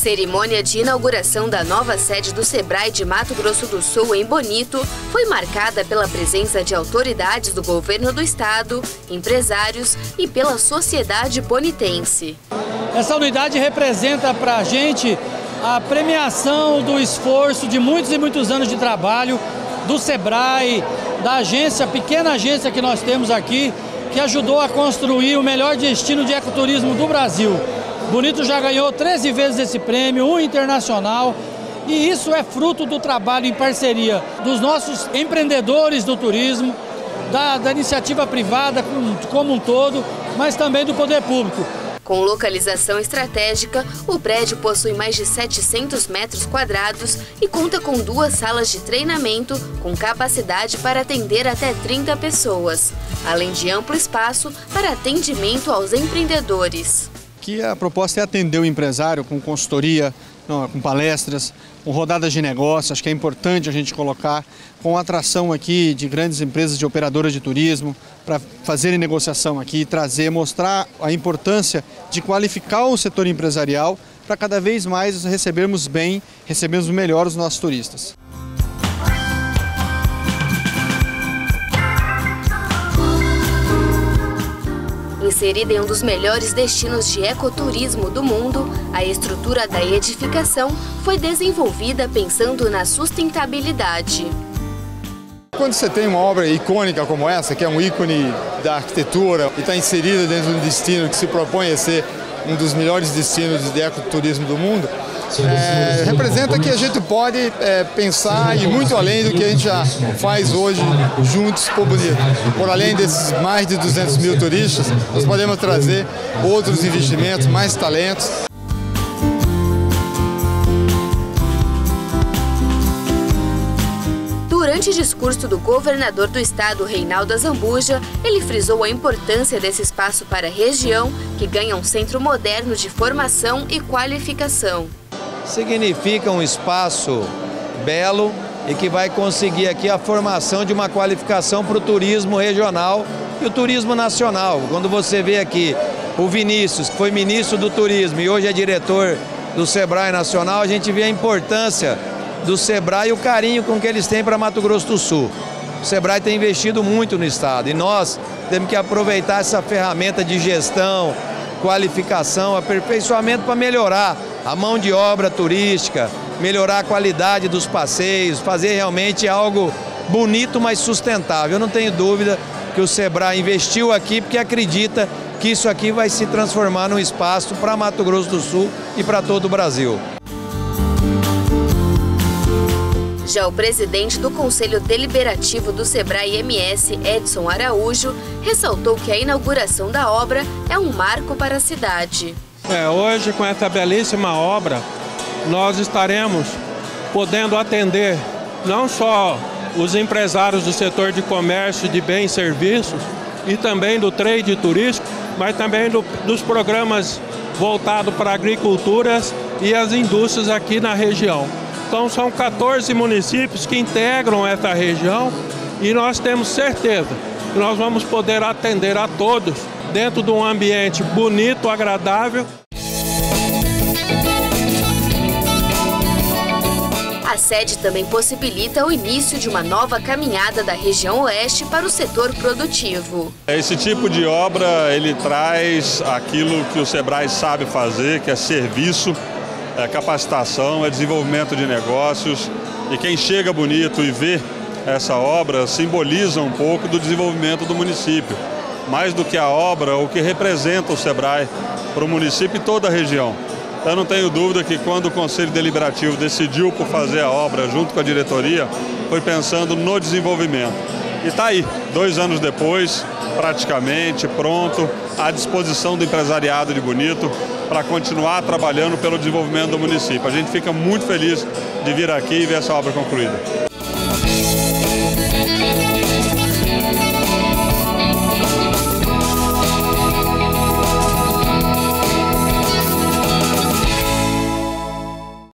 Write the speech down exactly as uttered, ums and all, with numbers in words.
cerimônia de inauguração da nova sede do Sebrae de Mato Grosso do Sul, em Bonito, foi marcada pela presença de autoridades do governo do estado, empresários e pela sociedade bonitense. Essa unidade representa para a gente a premiação do esforço de muitos e muitos anos de trabalho do Sebrae, da agência, pequena agência que nós temos aqui, que ajudou a construir o melhor destino de ecoturismo do Brasil. Bonito já ganhou treze vezes esse prêmio, um internacional, e isso é fruto do trabalho em parceria dos nossos empreendedores do turismo, da, da iniciativa privada como um todo, mas também do poder público. Com localização estratégica, o prédio possui mais de setecentos metros quadrados e conta com duas salas de treinamento com capacidade para atender até trinta pessoas, além de amplo espaço para atendimento aos empreendedores. Aqui a proposta é atender o empresário com consultoria, com palestras, com rodadas de negócio. Acho que é importante a gente colocar com atração aqui de grandes empresas de operadoras de turismo para fazerem negociação aqui, trazer, mostrar a importância de qualificar o setor empresarial para cada vez mais recebermos bem, recebermos melhor os nossos turistas. Inserida em um dos melhores destinos de ecoturismo do mundo, a estrutura da edificação foi desenvolvida pensando na sustentabilidade. Quando você tem uma obra icônica como essa, que é um ícone da arquitetura e está inserida dentro de um destino que se propõe a ser um dos melhores destinos de ecoturismo do mundo, é, representa que a gente pode é, pensar e muito além do que a gente já faz hoje juntos por Bonito. Por além desses mais de duzentos mil turistas, nós podemos trazer outros investimentos, mais talentos. Durante o discurso do governador do estado, Reinaldo Azambuja, ele frisou a importância desse espaço para a região, que ganha um centro moderno de formação e qualificação. Significa um espaço belo e que vai conseguir aqui a formação de uma qualificação para o turismo regional e o turismo nacional. Quando você vê aqui o Vinícius, que foi ministro do turismo e hoje é diretor do Sebrae Nacional, a gente vê a importância do Sebrae e o carinho com que eles têm para Mato Grosso do Sul. O Sebrae tem investido muito no estado e nós temos que aproveitar essa ferramenta de gestão, qualificação, aperfeiçoamento para melhorar a mão de obra turística, melhorar a qualidade dos passeios, fazer realmente algo bonito, mas sustentável. Eu não tenho dúvida que o Sebrae investiu aqui porque acredita que isso aqui vai se transformar num espaço para Mato Grosso do Sul e para todo o Brasil. Já o presidente do Conselho Deliberativo do Sebrae M S, Edson Araújo, ressaltou que a inauguração da obra é um marco para a cidade. É, hoje, com essa belíssima obra, nós estaremos podendo atender não só os empresários do setor de comércio de bens e serviços e também do trade turístico, mas também do, dos programas voltados para agriculturas e as indústrias aqui na região. Então são quatorze municípios que integram essa região e nós temos certeza que nós vamos poder atender a todos dentro de um ambiente bonito, agradável. A sede também possibilita o início de uma nova caminhada da região oeste para o setor produtivo. Esse tipo de obra, ele traz aquilo que o Sebrae sabe fazer, que é serviço, é capacitação, é desenvolvimento de negócios. E quem chega Bonito e vê essa obra simboliza um pouco do desenvolvimento do município. Mais do que a obra, o que representa o Sebrae para o município e toda a região. Eu não tenho dúvida que quando o Conselho Deliberativo decidiu por fazer a obra junto com a diretoria, foi pensando no desenvolvimento. E está aí, dois anos depois, praticamente pronto, à disposição do empresariado de Bonito para continuar trabalhando pelo desenvolvimento do município. A gente fica muito feliz de vir aqui e ver essa obra concluída.